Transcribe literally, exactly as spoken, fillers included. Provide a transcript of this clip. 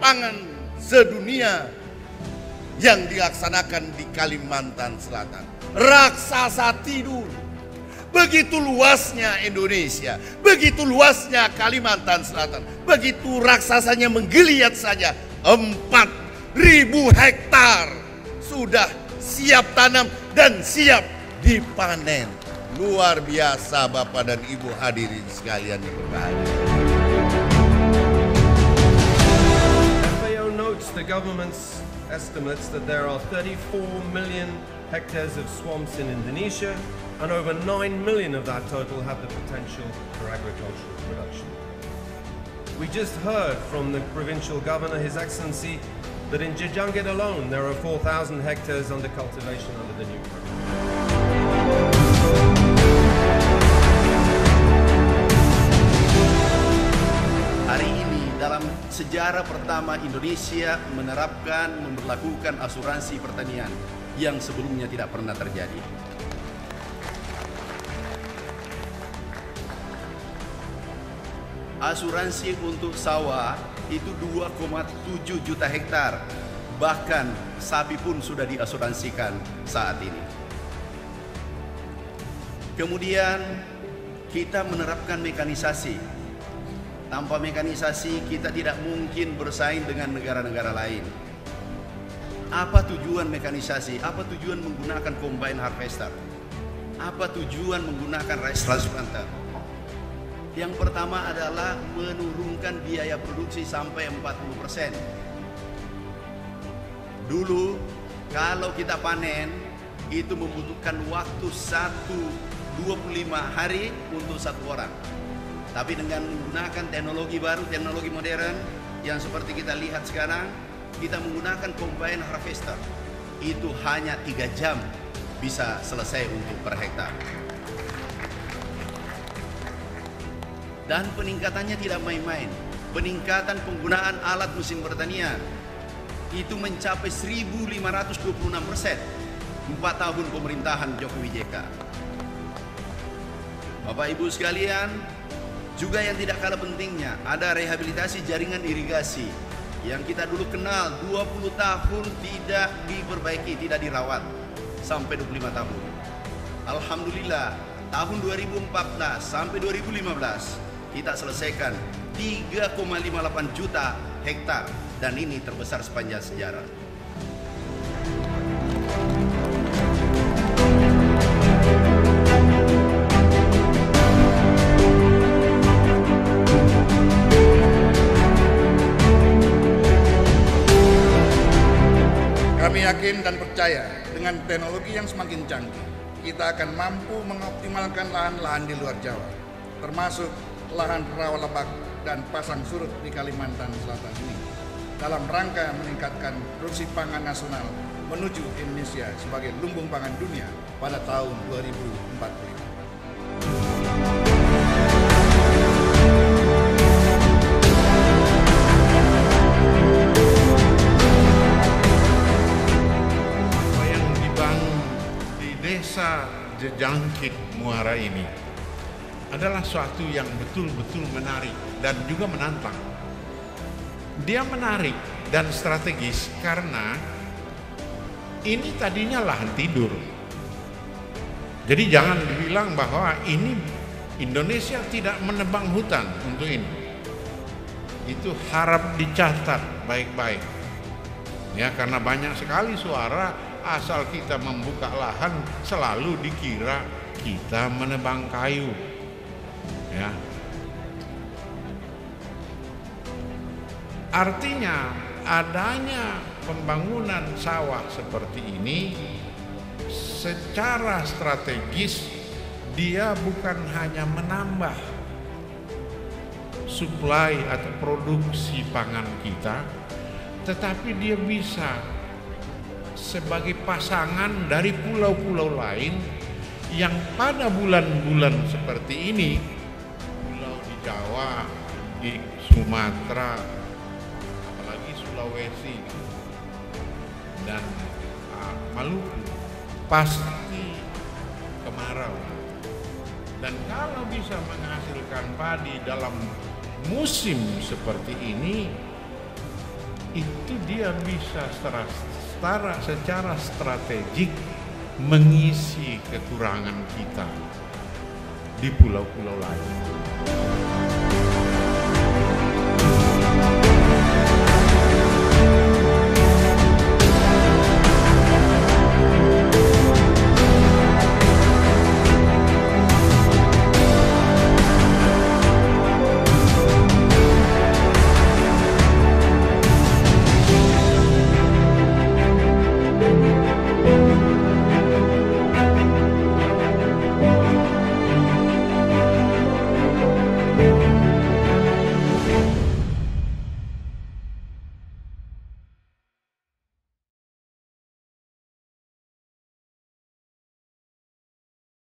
pangan sedunia yang dilaksanakan di Kalimantan Selatan. Raksasa tidur. Begitu luasnya Indonesia, begitu luasnya Kalimantan Selatan, begitu raksasanya menggeliat saja. Empat ribu hektar sudah siap tanam dan siap dipanen. Luar biasa Bapak dan Ibu hadirin sekalian yang berbahagia. F A O notes the government's estimates that there are thirty-four million hectares of swamps in Indonesia, and over nine million of that total have the potential for agricultural production. We just heard from the provincial governor, His Excellency, that in Jejangit alone there are four thousand hectares under cultivation under the new program. Hari ini dalam sejarah pertama Indonesia menerapkan, memberlakukan asuransi pertanian yang sebelumnya tidak pernah terjadi. Asuransi untuk sawah itu dua koma tujuh juta hektar, bahkan sapi pun sudah diasuransikan saat ini. Kemudian kita menerapkan mekanisasi. Tanpa mekanisasi kita tidak mungkin bersaing dengan negara-negara lain. Apa tujuan mekanisasi? Apa tujuan menggunakan combine harvester? Apa tujuan menggunakan rice transplanter? Yang pertama adalah menurunkan biaya produksi sampai empat puluh persen. Dulu kalau kita panen itu membutuhkan waktu satu dua puluh lima hari untuk satu orang. Tapi dengan menggunakan teknologi baru, teknologi modern yang seperti kita lihat sekarang, kita menggunakan combine harvester. Itu hanya tiga jam bisa selesai untuk per hektar. Dan peningkatannya tidak main-main. Peningkatan penggunaan alat mesin pertanian itu mencapai seribu lima ratus dua puluh enam persen empat tahun pemerintahan Jokowi J K. Bapak Ibu sekalian, juga yang tidak kalah pentingnya ada rehabilitasi jaringan irigasi yang kita dulu kenal dua puluh tahun tidak diperbaiki, tidak dirawat sampai dua puluh lima tahun. Alhamdulillah tahun dua ribu empat belas sampai dua ribu lima belas kita selesaikan tiga koma lima delapan juta hektar dan ini terbesar sepanjang sejarah. Kami yakin dan percaya dengan teknologi yang semakin canggih, kita akan mampu mengoptimalkan lahan-lahan di luar Jawa, termasuk lahan rawa lebak dan pasang surut di Kalimantan Selatan ini, dalam rangka meningkatkan produksi pangan nasional menuju Indonesia sebagai lumbung pangan dunia pada tahun dua ribu empat puluh lima. Desa Jejangit Muara ini adalah suatu yang betul-betul menarik dan juga menantang. Dia menarik dan strategis karena ini tadinya lahan tidur. Jadi jangan dibilang bahwa ini Indonesia tidak menebang hutan untuk ini. Itu harap dicatat baik-baik. Ya, karena banyak sekali suara asal kita membuka lahan selalu dikira kita menebang kayu. Ya. Artinya adanya pembangunan sawah seperti ini secara strategis dia bukan hanya menambah suplai atau produksi pangan kita, tetapi dia bisa sebagai pasangan dari pulau-pulau lain yang pada bulan-bulan seperti ini, pulau di Jawa, di Sumatera, apalagi Sulawesi dan uh, Maluku pasti kemarau. Dan kalau bisa menghasilkan padi dalam musim seperti ini, itu dia bisa secara, secara, secara strategik mengisi kekurangan kita di pulau-pulau lain.